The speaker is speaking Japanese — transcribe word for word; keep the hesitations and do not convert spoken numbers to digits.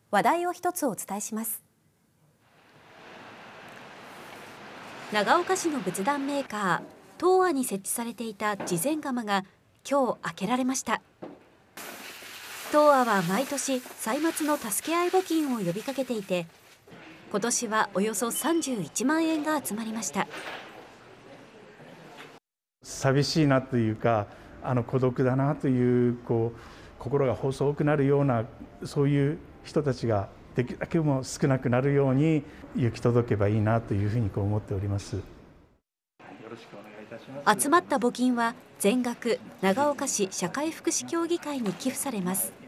話題を一つお伝えします。長岡市の仏壇メーカー東亜に設置されていた慈善窯が今日開けられました。東亜は毎年歳末の助け合い募金を呼びかけていて、今年はおよそさんじゅういちまんえんが集まりました。 寂しいなというか、あの孤独だなという、こう心が細くなるような、そういう人たちができるだけも少なくなるように行き届けばいいなというふうにこう思っております。よろしくお願いいたします。集まった募金は全額長岡市社会福祉協議会に寄付されます。